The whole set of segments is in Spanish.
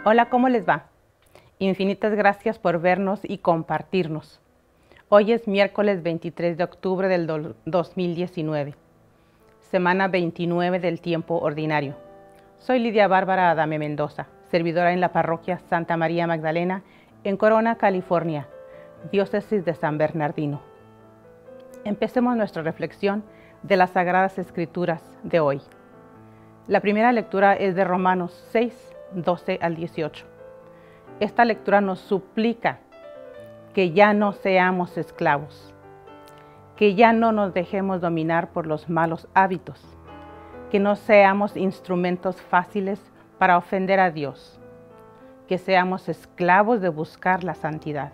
Hola, ¿cómo les va? Infinitas gracias por vernos y compartirnos. Hoy es miércoles 23 de octubre del 2019, semana 29 del tiempo ordinario. Soy Lidia Bárbara Adame Mendoza, servidora en la parroquia Santa María Magdalena en Corona, California, diócesis de San Bernardino. Empecemos nuestra reflexión de las Sagradas Escrituras de hoy. La primera lectura es de Romanos 6, 12 al 18. Esta lectura nos suplica que ya no seamos esclavos, que ya no nos dejemos dominar por los malos hábitos, que no seamos instrumentos fáciles para ofender a Dios, que seamos esclavos de buscar la santidad.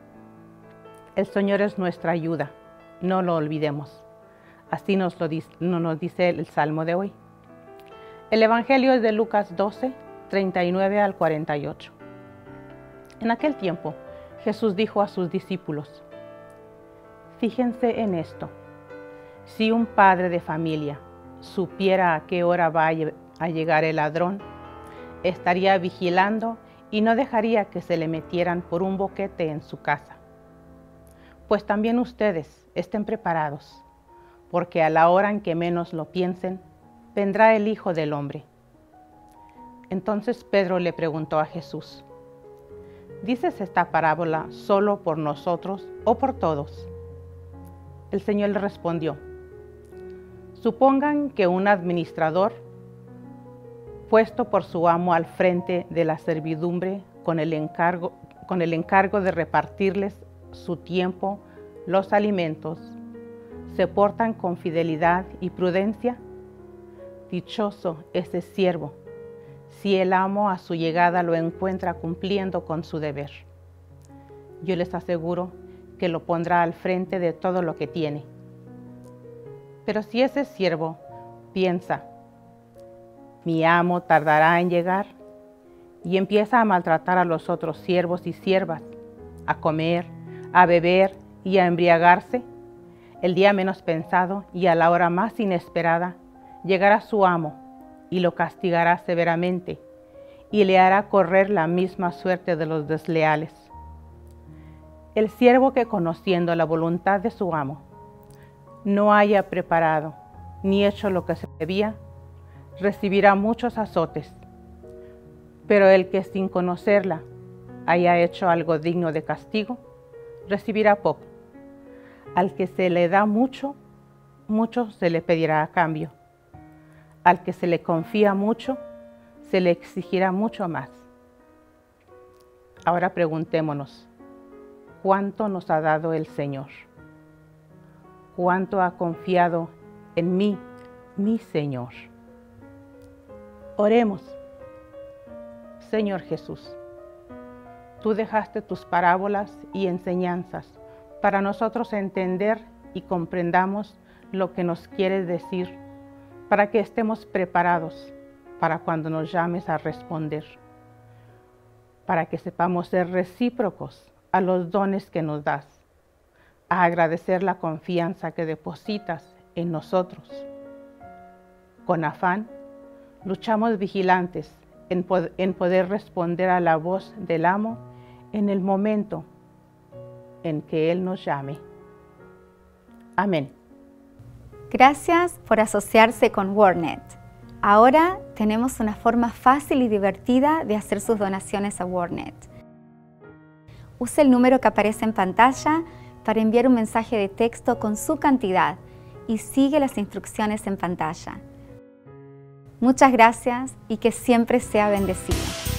El Señor es nuestra ayuda, no lo olvidemos. Así nos dice el Salmo de hoy. El Evangelio es de Lucas 12, 39 al 48. En aquel tiempo, Jesús dijo a sus discípulos: fíjense en esto, si un padre de familia supiera a qué hora va a llegar el ladrón, estaría vigilando y no dejaría que se le metieran por un boquete en su casa. Pues también ustedes estén preparados, porque a la hora en que menos lo piensen, vendrá el Hijo del Hombre. Entonces Pedro le preguntó a Jesús: ¿dices esta parábola solo por nosotros o por todos? El Señor le respondió: supongan que un administrador, puesto por su amo al frente de la servidumbre con el encargo de repartirles su tiempo, los alimentos, se portan con fidelidad y prudencia. Dichoso ese siervo, si el amo a su llegada lo encuentra cumpliendo con su deber. Yo les aseguro que lo pondrá al frente de todo lo que tiene. Pero si ese siervo piensa: mi amo tardará en llegar, y empieza a maltratar a los otros siervos y siervas, a comer, a beber y a embriagarse, el día menos pensado y a la hora más inesperada, llegará su amo y lo castigará severamente y le hará correr la misma suerte de los desleales. El siervo que, conociendo la voluntad de su amo, no haya preparado ni hecho lo que se debía, recibirá muchos azotes. Pero el que sin conocerla haya hecho algo digno de castigo, recibirá poco. Al que se le da mucho, mucho se le pedirá a cambio. Al que se le confía mucho, se le exigirá mucho más. Ahora preguntémonos: ¿cuánto nos ha dado el Señor? ¿Cuánto ha confiado en mí, mi Señor? Oremos. Señor Jesús, tú dejaste tus parábolas y enseñanzas para nosotros entender y comprendamos lo que nos quieres decir, para que estemos preparados para cuando nos llames a responder, para que sepamos ser recíprocos a los dones que nos das, a agradecer la confianza que depositas en nosotros. Con afán, luchamos vigilantes en poder responder a la voz del amo en el momento en que Él nos llame. Amén. Gracias por asociarse con WordNet. Ahora tenemos una forma fácil y divertida de hacer sus donaciones a WordNet. Use el número que aparece en pantalla para enviar un mensaje de texto con su cantidad y sigue las instrucciones en pantalla. Muchas gracias y que siempre sea bendecido.